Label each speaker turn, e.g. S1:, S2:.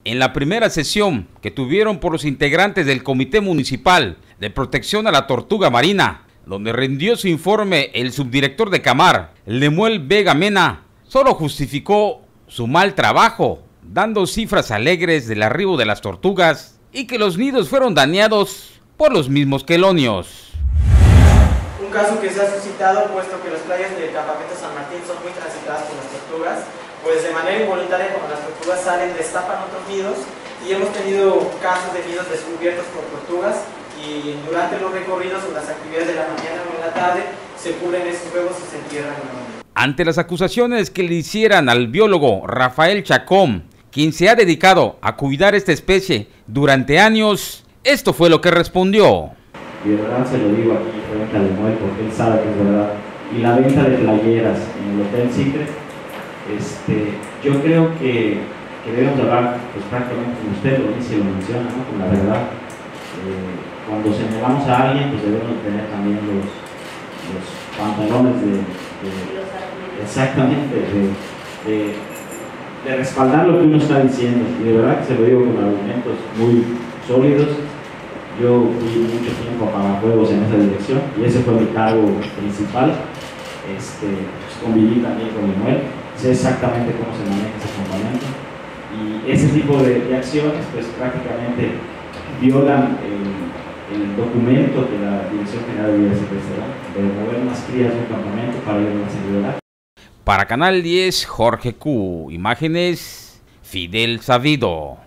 S1: En la primera sesión que tuvieron por los integrantes del Comité Municipal de Protección a la Tortuga Marina, donde rindió su informe el subdirector de Camar, Lemuel Vega Mena, solo justificó su mal trabajo, dando cifras alegres del arribo de las tortugas y que los nidos fueron dañados por los mismos quelonios.
S2: Un caso que se ha suscitado, puesto que las playas del campamento San Martín son muy transitadas por las tortugas, pues de manera involuntaria, cuando las tortugas salen, destapan otros nidos, y hemos tenido casos de nidos descubiertos por tortugas, y durante los recorridos o las actividades de la mañana o en la tarde se cubren esos huevos y se entierran nuevamente. Ante las acusaciones que le hicieran al biólogo Rafael Chacón, quien se ha dedicado a cuidar esta especie durante años, esto fue lo que respondió.
S3: Y de verdad se lo digo aquí frente a Lemuel porque él sabe que es verdad. Y la venta de playeras en el Hotel Secret, yo creo que debemos hablar, pues prácticamente como usted lo dice y lo menciona, ¿no? Con la verdad. Cuando señalamos a alguien, pues debemos tener también los pantalones de respaldar lo que uno está diciendo. Y de verdad que se lo digo con argumentos muy sólidos. Yo fui mucho tiempo a Apagafuegos en esa dirección y ese fue mi cargo principal. Pues conviví también con Lemuel, sé exactamente cómo se maneja ese campamento y ese tipo de acciones pues prácticamente violan el documento que la Dirección General de Vida Silvestre da, de mover unas crías de un campamento para ir a una seguridad.
S1: Para Canal 10, Jorge Q. Imágenes, Fidel Sabido.